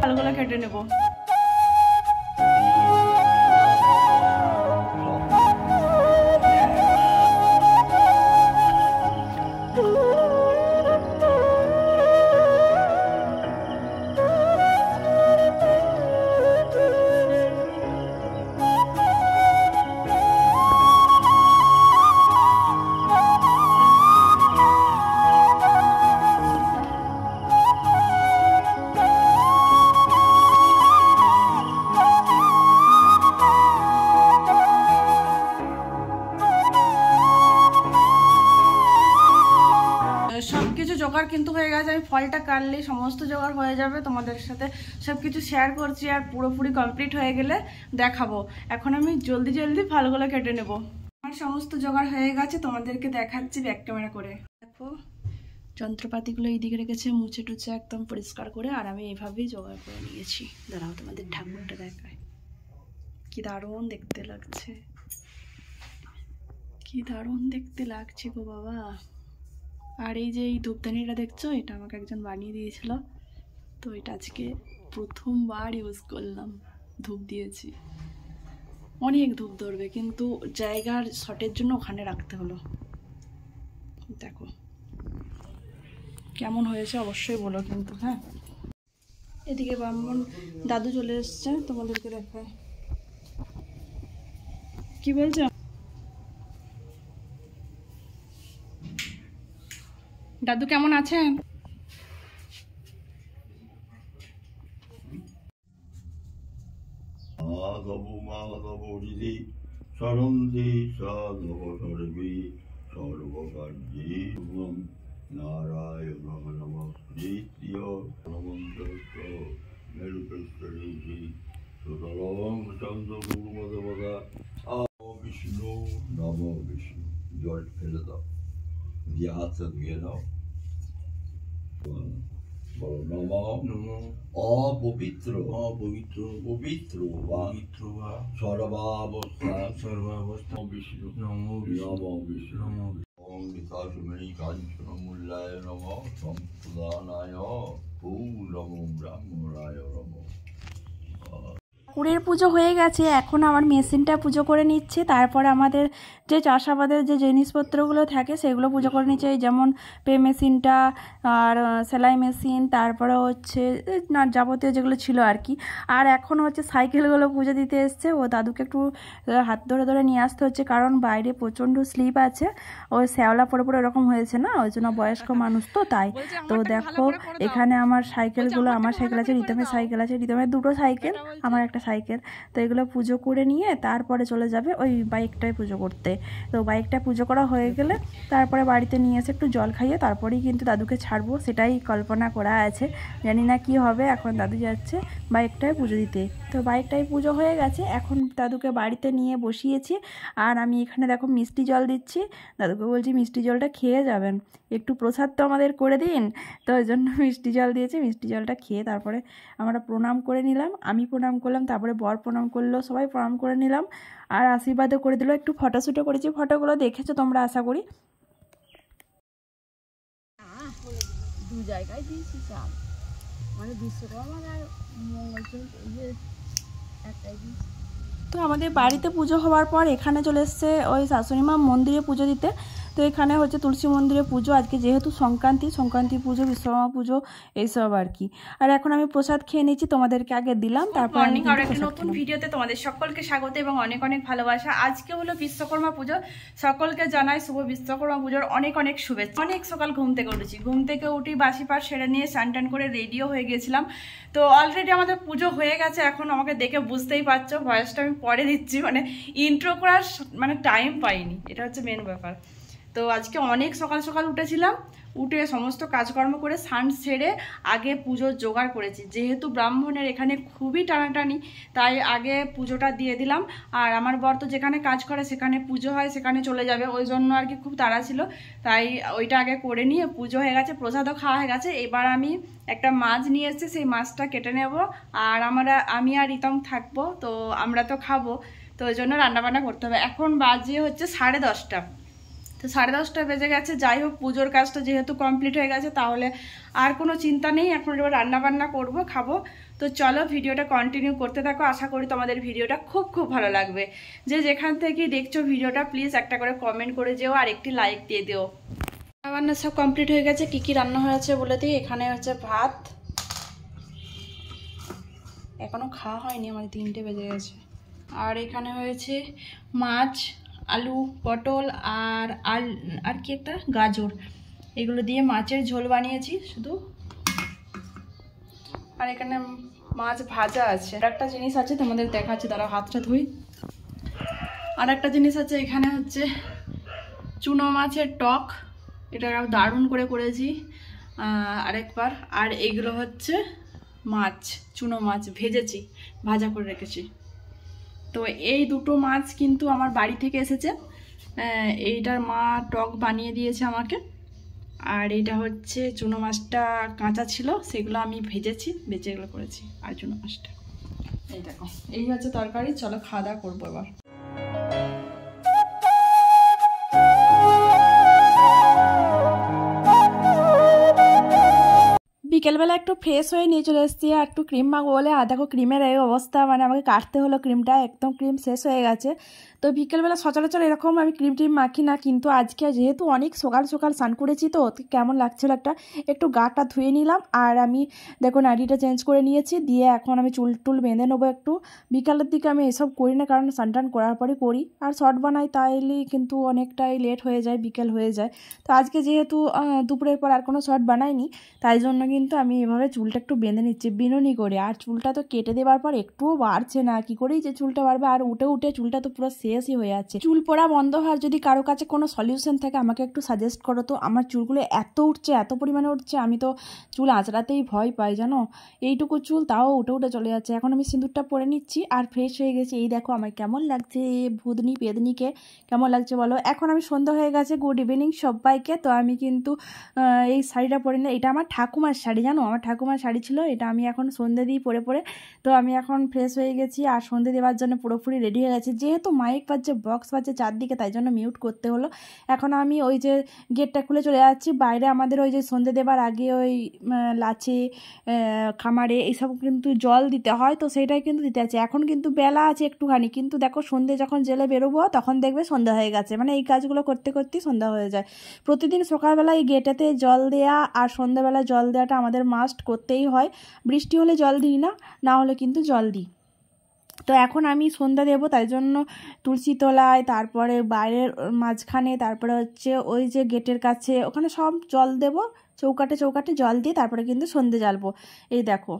ফলগুলো কেটে নেব। সবকিছু জোগাড় কিন্তু হয়ে গেছে। আমি ফলটা কাটলেই সমস্ত জোগাড় হয়ে যাবে, তোমাদের সাথে সবকিছু শেয়ার করছি। আর পুরোপুরি কমপ্লিট হয়ে গেলে দেখাবো। এখন আমি জলদি জলদি ফলগুলো কেটে নেব। আমার সমস্ত জোগাড় হয়ে গেছে, তোমাদেরকে দেখাচ্ছি ব্যাক ক্যামেরা করে। দেখো যন্ত্রপাতিগুলো এইদিকে রেখেছে, মুছে টুছে একদম পরিষ্কার করে। আর আমি এইভাবেই জোগাড় করে নিয়েছি। দাঁড়াও তোমাদের ঠাকুরটা দেখায়, কি দারুণ দেখতে লাগছে, কি দারুণ দেখতে লাগছে গো বাবা। আর এই যে এই ধূপদানিটা দেখছো, এটা আমাকে একজন বানিয়ে দিয়েছিল। তো এটা আজকে প্রথমবার ইউজ করলাম, ধূপ দিয়েছি। অনেক ধূপ ধরবে, কিন্তু জায়গার শর্টের জন্য ওখানে রাখতে হলো। দেখো কেমন হয়েছে অবশ্যই বলো কিন্তু। হ্যাঁ, এদিকে ব্রাহ্মণ দাদু চলে এসছে, তোমাদেরকে দেখায়। কি বলছো দাদু, কেমন আছেন? নারায়ণ নমস্কৃত্য নমস্কৃত্য মেরুপৃষ্ঠে সুতরাং চন্দ্রগুরুমদেবতা বিষ্ণু নম বিষ্ণু। জল ফেলে দাও, দিয়ে হাতটা ধুয়ে দাও। বলো নম নম অপবিত্র অপবিত্র পবিত্র পবিত্র বা সর্বাবস্থা সর্বাবস্থা বিষ্ণু নম নম বিষ্ণু নম বিকাশমণি কাঞ্চনমূল্যায় নম সম্প্রদানায় নম ব্রাহ্মণায় নম। ঠাকুরের পুজো হয়ে গেছে, এখন আমার মেশিনটা পুজো করে নিচ্ছে। তারপরে আমাদের যে চাষাবাদের যে জিনিসপত্রগুলো থাকে সেগুলো পুজো করে নিচ্ছে, যেমন পে মেশিনটা আর সেলাই মেশিন, তারপরে হচ্ছে না যাবতীয় যেগুলো ছিল আর কি। আর এখন হচ্ছে সাইকেলগুলো পুজো দিতে এসছে। ও দাদুকে একটু হাত ধরে ধরে নিয়ে আসতে হচ্ছে, কারণ বাইরে প্রচণ্ড স্লিপ আছে, ওই শ্যাওলা পরে পরে এরকম হয়েছে না, ওই জন্য বয়স্ক মানুষ তো তাই। তো দেখো এখানে আমার সাইকেলগুলো, আমার সাইকেল আছে, রিতমের সাইকেল আছে, রিতমের দুটো সাইকেল, আমার একটা সাইকেল। তো এগুলো পুজো করে নিয়ে তারপরে চলে যাবে ওই বাইকটায় পুজো করতে। তো বাইকটা পুজো করা হয়ে গেলে তারপরে বাড়িতে নিয়ে এসে একটু জল খাইয়ে তারপরেই কিন্তু দাদুকে ছাড়বো, সেটাই কল্পনা করা আছে। জানি না কি হবে। এখন দাদু যাচ্ছে বাইকটায় পুজো দিতে। তো বাইকটায় পুজো হয়ে গেছে, এখন দাদুকে বাড়িতে নিয়ে বসিয়েছি। আর আমি এখানে দেখো মিষ্টি জল দিচ্ছি। দাদুকে বলছি মিষ্টি জলটা খেয়ে যাবেন, একটু প্রসাদ তো আমাদের করে দিন। তো ওই জন্য মিষ্টি জল দিয়েছি। মিষ্টি জলটা খেয়ে তারপরে আমরা প্রণাম করে নিলাম। আমি প্রণাম করলাম, তারপরে বর প্রণাম করলো, সবাই প্রণাম করে নিলাম। আর আশীর্বাদও করে দিল। একটু ফটোশ্যুটও করেছি, ফটোগুলো দেখেছো তোমরা আশা করি। দু জায়গায় দিয়েছি চাল, মানে বিশ্বকর্মা আর মঙ্গলচন্দ্র একটাই দিয়েছি। তো আমাদের বাড়িতে পুজো হওয়ার পর এখানে চলে এসছে ওই শাশুড়ি মা মন্দিরে পুজো দিতে। তো এখানে হচ্ছে তুলসী মন্দিরে পুজো আজকে, যেহেতু সংক্রান্তি পুজো, বিশ্বকর্মা পুজো এইসব আর কি। আর এখন আমি প্রসাদ খেয়ে নিচ্ছি, তোমাদেরকে আগে দিলাম। তারপর আর একটা নতুন ভিডিওতে তোমাদের সকলকে স্বাগত এবং অনেক অনেক ভালোবাসা। আজকে হলো বিশ্বকর্মা পুজো, সকলকে জানাই শুভ বিশ্বকর্মা পুজোর অনেক অনেক শুভেচ্ছা। অনেক সকাল ঘুম থেকে উঠেছি, ঘুম থেকে উঠি বাসি পাট সেরে নিয়ে স্নান টান করে রেডিও হয়ে গেছিলাম। তো অলরেডি আমাদের পুজো হয়ে গেছে। এখন আমাকে দেখে বুঝতেই পারছো, ভয়েসটা আমি পরে দিচ্ছি, মানে ইন্ট্রো করার মানে টাইম পাইনি, এটা হচ্ছে মেন ব্যাপার। তো আজকে অনেক সকাল সকাল উঠেছিলাম, উঠে সমস্ত কাজকর্ম করে স্নান সেরে আগে পুজোর জোগাড় করেছি। যেহেতু ব্রাহ্মণের এখানে খুবই টানাটানি, তাই আগে পুজোটা দিয়ে দিলাম। আর আমার বর তো যেখানে কাজ করে সেখানে পুজো হয়, সেখানে চলে যাবে, ওই জন্য আর কি খুব তাড়া ছিল। তাই ওইটা আগে করে নিয়ে পুজো হয়ে গেছে, প্রসাদও খাওয়া হয়ে গেছে। এবার আমি একটা মাছ নিয়ে এসেছি, সেই মাছটা কেটে নেব। আর আমি আর রিতম থাকবো, তো আমরা তো খাবো, তো ওই জন্য রান্নাবান্না করতে হবে। এখন বাজে হচ্ছে 10:30। তো 10:30 বেজে গেছে। যাই হোক, পুজোর কাজটা যেহেতু কমপ্লিট হয়ে গেছে তাহলে আর কোনো চিন্তা নেই, এখন এবার রান্নাবান্না করবো, খাবো। তো চলো ভিডিওটা কন্টিনিউ করতে থাকো, আশা করি তোমাদের ভিডিওটা খুব খুব ভালো লাগবে। যে যেখান থেকে দেখছো ভিডিওটা প্লিজ একটা করে কমেন্ট করে যেও আর একটি লাইক দিয়ে দিও। রান্না সব কমপ্লিট হয়ে গেছে। কি কি রান্না হয়েছে বলে দিই। এখানে হচ্ছে ভাত, এখনো খাওয়া হয়নি, আমার 3টে বেজে গেছে। আর এখানে হয়েছে মাছ, আলু, পটল আর কি একটা গাজর, এগুলো দিয়ে মাছের ঝোল বানিয়েছি শুধু। আর এখানে মাছ ভাজা আছে। আর একটা জিনিস আছে তোমাদের দেখাচ্ছি, তারা হাতটা ধুই। আর একটা জিনিস আছে, এখানে হচ্ছে চুনো মাছের টক, এটা দারুণ করে করেছি আরেকবার। আর এগুলো হচ্ছে মাছ, চুনো মাছ ভেজেছি, ভাজা করে রেখেছি। তো এই দুটো মাছ কিন্তু আমার বাড়ি থেকে এসেছে। এইটার মা টক বানিয়ে দিয়েছে আমাকে। আর এটা হচ্ছে চুনো মাছটা কাঁচা ছিল, সেগুলো আমি ভেজেছি, বেজে এগুলো করেছি। আর চুনো মাছটা এই দেখো, এই হচ্ছে তরকারি। চলো খাওয়া দাওয়া করবো এবার। বিকেলবেলা একটু ফ্রেশ হয়ে নিয়ে চলে এসেছি, আর একটু ক্রিম মাখবো বলে। আর দেখো ক্রিমের এই অবস্থা, মানে আমাকে কাটতে হলো ক্রিমটা, একদম ক্রিম শেষ হয়ে গেছে। তো বিকেলবেলা সচরাচর এরকম আমি ক্রিম টিম মাখি না, কিন্তু আজকে যেহেতু অনেক সকাল সকাল স্নান করেছি তো কেমন লাগছিল একটু গাটা ধুয়ে নিলাম। আর আমি দেখো নাইটিটা চেঞ্জ করে নিয়েছি, দিয়ে এখন আমি চুল টুল বেঁধে নেবো একটু। বিকালের দিকে আমি এসব করি না, কারণ স্নান টান করার পরে করি। আর শর্ট বানাই, তাইলে কিন্তু অনেকটাই লেট হয়ে যায়, বিকেল হয়ে যায়। তো আজকে যেহেতু দুপুরের পর আর কোনো শর্ট বানাইনি, তাই জন্য কিন্তু আমি এভাবে চুলটা একটু বেঁধে নিচ্ছি বিনুনি করে। আর চুলটা তো কেটে দেওয়ার পর একটুও বাড়ছে না, কি করেই যে চুলটা বাড়বে। আর উঠে উঠে চুলটা তো পুরো শেষই হয়ে যাচ্ছে। চুল পড়া বন্ধ হওয়ার যদি কারো কাছে কোনো সলিউশন থাকে আমাকে একটু সাজেস্ট করো তো। আমার চুলগুলো এত উঠছে, এত পরিমাণে উঠছে, আমি তো চুল আঁচড়াতেই ভয় পাই জানো। এইটুকু চুল তাও উঠে উঠে চলে যাচ্ছে। এখন আমি সিঁদুরটা পরে নিচ্ছি আর ফ্রেশ হয়ে গেছি। এই দেখো আমার কেমন লাগছে, ভুদনি পেদনিকে কেমন লাগছে বলো। এখন আমি সন্ধ্যা হয়ে গেছে। গুড ইভিনিং সবাইকে। তো আমি কিন্তু এই শাড়িটা পরে নিই, এটা আমার ঠাকুমার শাড়ি জানো, আমার ঠাকুমার শাড়ি ছিল। এটা আমি এখন সন্ধ্যে দিই পরে পরে। তো আমি এখন ফ্রেশ হয়ে গেছি আর সন্ধ্যে দেওয়ার জন্য পুরোপুরি রেডি হয়ে গেছি। যেহেতু মাইক বাজছে, বক্স বাজছে চারদিকে, তাই জন্য মিউট করতে হলো। এখন আমি ওই যে গেটটা খুলে চলে যাচ্ছি বাইরে। আমাদের ওই যে সন্ধ্যে দেবার আগে ওই লাচে খামারে এইসব কিন্তু জল দিতে হয়, তো সেইটাই কিন্তু দিতে আছে। এখন কিন্তু বেলা আছে একটুখানি, কিন্তু দেখো সন্ধ্যে যখন জেলে বেরোবো তখন দেখবে সন্ধ্যা হয়ে গেছে। মানে এই কাজগুলো করতে করতেই সন্ধ্যা হয়ে যায়। প্রতিদিন সকালবেলা এই গেটেতে জল দেয়া আর সন্ধ্যাবেলা জল দেওয়াটা আমাদের মাস্ট করতেই হয়। বৃষ্টি হলে জল দিই না, না হলে কিন্তু জল দিই। তো এখন আমি সন্ধ্যা দেবো, তাই জন্য তুলসী তলায়, তারপরে বাইরের মাঝখানে, তারপরে হচ্ছে ওই যে গেটের কাছে, ওখানে সব জল দেবো। চৌকাটে চৌকাটে জল দিয়ে তারপরে কিন্তু সন্ধ্যে জ্বালবো। এই দেখো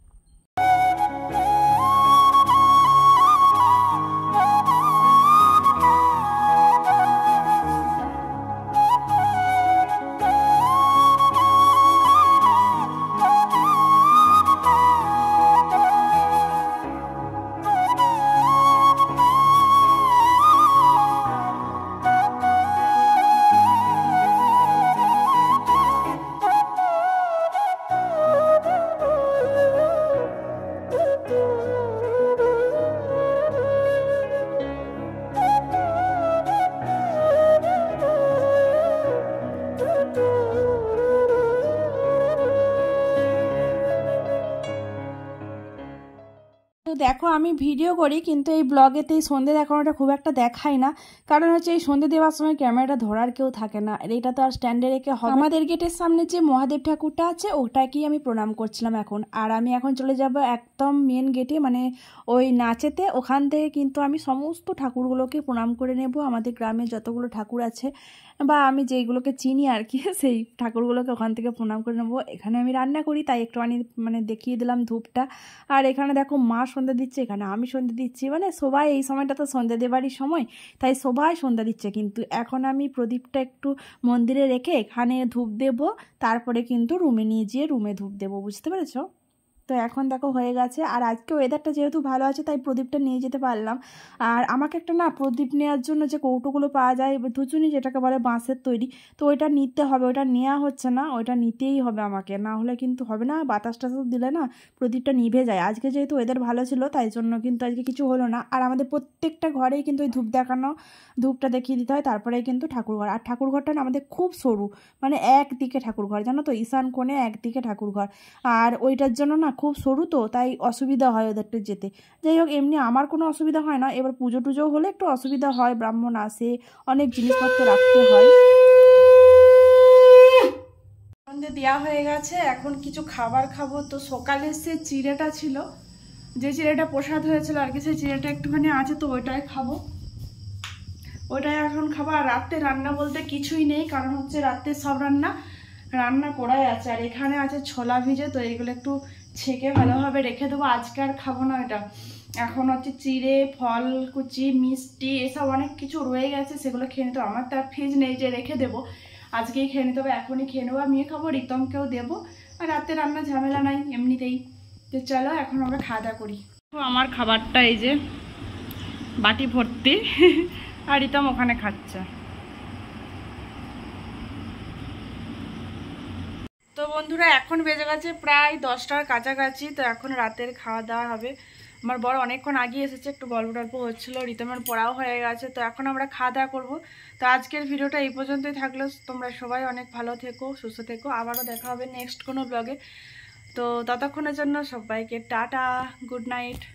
দেখো আমি ভিডিও করি, কিন্তু এই ব্লগেতে এই সন্ধ্যে দেখানোটা খুব একটা দেখাই না। কারণ হচ্ছে এই সন্ধ্যে দেওয়ার সময় ক্যামেরাটা ধরার কেউ থাকে না, এটা তো আর স্ট্যান্ডে রেখে হবে। আমাদের গেটের সামনে যে মহাদেব ঠাকুরটা আছে ওটাকেই আমি প্রণাম করছিলাম এখন। আর আমি এখন চলে যাব একদম মেন গেটে, মানে ওই নাচেতে। ওখান থেকে কিন্তু আমি সমস্ত ঠাকুরগুলোকে প্রণাম করে নেব। আমাদের গ্রামে যতগুলো ঠাকুর আছে বা আমি যেইগুলোকে চিনি আর কি, সেই ঠাকুরগুলোকে ওখান থেকে প্রণাম করে নেবো। এখানে আমি রান্না করি, তাই একটুখানি মানে দেখিয়ে দিলাম ধূপটা। আর এখানে দেখো মা সন্ধ্যা দিচ্ছে, এখানে আমি সন্ধ্যা দিচ্ছি। মানে সবাই এই সময়টা তো সন্ধ্যা দেবারই সময়, তাই সবাই সন্ধ্যা দিচ্ছে। কিন্তু এখন আমি প্রদীপটা একটু মন্দিরে রেখে এখানে ধূপ দেব, তারপরে কিন্তু রুমে নিয়ে যেয়ে রুমে ধূপ দেবো, বুঝতে পেরেছো? তো এখন দেখো হয়ে গেছে। আর আজকে ওয়েদারটা যেহেতু ভালো আছে তাই প্রদীপটা নিয়ে যেতে পারলাম। আর আমাকে একটা না প্রদীপ নেওয়ার জন্য যে কৌটোগুলো পাওয়া যায়, ধুচুনি যেটাকে বলে বাঁশের তৈরি, তো ওইটা নিতে হবে। ওইটা নেওয়া হচ্ছে না, ওইটা নিতেই হবে আমাকে, না হলে কিন্তু হবে না। বাতাস টাতাস দিলে না প্রদীপটা নিভে যায়। আজকে যেহেতু ওয়েদার ভালো ছিল তাই জন্য কিন্তু আজকে কিছু হলো না। আর আমাদের প্রত্যেকটা ঘরেই কিন্তু ওই ধূপটা দেখিয়ে দিতে হয়, তারপরেই কিন্তু ঠাকুরঘর। আর ঠাকুরঘরটা না আমাদের খুব সরু, মানে একদিকে ঠাকুরঘর, জানো তো, ঈশান কোণে একদিকে ঠাকুরঘর। আর ওইটার জন্য না খুব সরু, তো তাই অসুবিধা হয় ওদেরটা যেতে। যাই হোক, এমনি আমার কোনো অসুবিধা হয় না। এবার পুজো টুজো হলে একটু অসুবিধা হয়, ব্রাহ্মণ আসে, অনেক জিনিসপত্র রাখতে হয়। সন্ধে দেওয়া হয়ে গেছে, এখন কিছু খাবার খাবো। তো সকালে সে চিড়েটা ছিল, যে চিড়েটা প্রসাদ হয়েছিল আর কি, সেই চিড়েটা একটুখানি আছে, তো ওইটাই খাবো। ওইটাই এখন খাবো। আর রাতে রান্না বলতে কিছুই নেই, কারণ হচ্ছে রাতে সব রান্না করাই আছে। আর এখানে আছে ছোলা ভিজে, তো এইগুলো একটু ছেঁকে ভালোভাবে রেখে দেবো। আজকে আর খাবো না এটা। এখন হচ্ছে চিড়ে, ফল কুচি, মিষ্টি, এসব অনেক কিছু রয়ে গেছে, সেগুলো খেয়ে নিতে হবে। আমার তার ফ্রিজ নেই যে রেখে দেবো, আজকেই খেয়ে নিতে হবে, এখনই খেয়ে নেবো। আমিও খাবো, রিতমকেও দেবো। আর রাতে রান্না ঝামেলা নাই এমনিতেই। তো চলো এখন আমরা খাওয়া দাওয়া করি। তো আমার খাবারটা এই যে বাটি ভর্তি, আর রিতম ওখানে খাচ্ছে। তো বন্ধুরা, এখন বেজে গেছে প্রায় 10টার কাছাকাছি। তো এখন রাতের খাওয়া দাওয়া হবে। আমার বড় অনেকক্ষণ আগে এসেছে, একটু গল্প টল্প হচ্ছিলো, রিতমের পড়াও হয়ে গেছে। তো এখন আমরা খাওয়া দাওয়া করবো। তো আজকের ভিডিওটা এই পর্যন্তই থাকলো। তোমরা সবাই অনেক ভালো থেকো, সুস্থ থেকো। আবারও দেখা হবে নেক্সট কোনো ব্লগে। তো ততক্ষণের জন্য সবাইকে টাটা, গুড নাইট।